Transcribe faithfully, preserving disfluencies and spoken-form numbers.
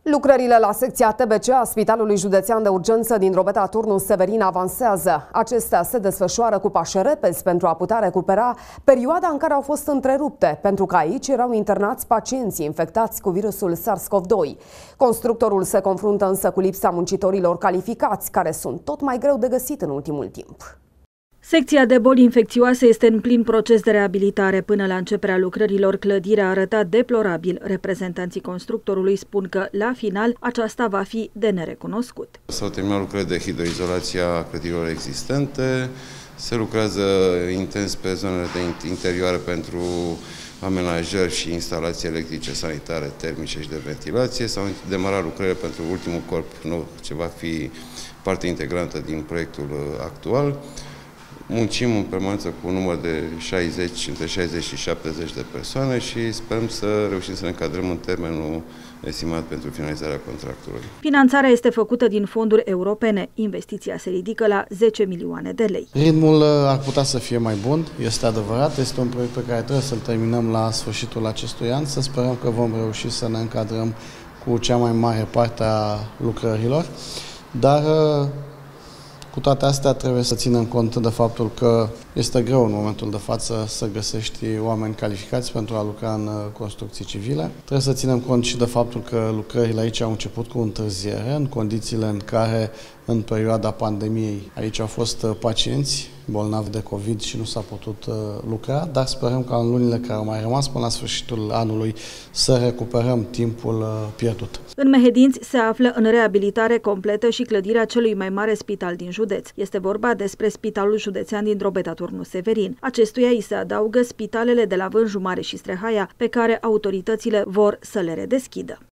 Lucrările la secția T B C a Spitalului Județean de Urgență din Drobeta Turnus Severin avansează. Acestea se desfășoară cu pași repezi pentru a putea recupera perioada în care au fost întrerupte, pentru că aici erau internați pacienții infectați cu virusul SARS-CoV doi. Constructorul se confruntă însă cu lipsa muncitorilor calificați, care sunt tot mai greu de găsit în ultimul timp. Secția de boli infecțioase este în plin proces de reabilitare. Până la începerea lucrărilor, clădirea a arătat deplorabil. Reprezentanții constructorului spun că, la final, aceasta va fi de nerecunoscut. S-au terminat lucrări de hidroizolație a clădirilor existente, se lucrează intens pe zonele de interioare pentru amenajări și instalații electrice, sanitare, termice și de ventilație. S-au demarat lucrările pentru ultimul corp nou, ce va fi parte integrantă din proiectul actual. Muncim în permanență cu un număr de șaizeci, între șaizeci și șaptezeci de persoane și sperăm să reușim să ne încadrăm în termenul estimat pentru finalizarea contractului. Finanțarea este făcută din fonduri europene. Investiția se ridică la zece milioane de lei. Ritmul ar putea să fie mai bun, este adevărat. Este un proiect pe care trebuie să-l terminăm la sfârșitul acestui an. Să sperăm că vom reuși să ne încadrăm cu cea mai mare parte a lucrărilor. Dar cu toate astea trebuie să ținem cont de faptul că este greu în momentul de față să găsești oameni calificați pentru a lucra în construcții civile. Trebuie să ținem cont și de faptul că lucrările aici au început cu întârziere, în condițiile în care în perioada pandemiei aici au fost pacienți bolnavi de COVID și nu s-a putut lucra, dar sperăm că în lunile care au mai rămas până la sfârșitul anului să recuperăm timpul pierdut. În Mehedinți se află în reabilitare completă și clădirea celui mai mare spital din județ. Este vorba despre Spitalul Județean din Drobeta Turnus Severin. Acestuia îi se adaugă spitalele de la Vânju Mare și Strehaia, pe care autoritățile vor să le redeschidă.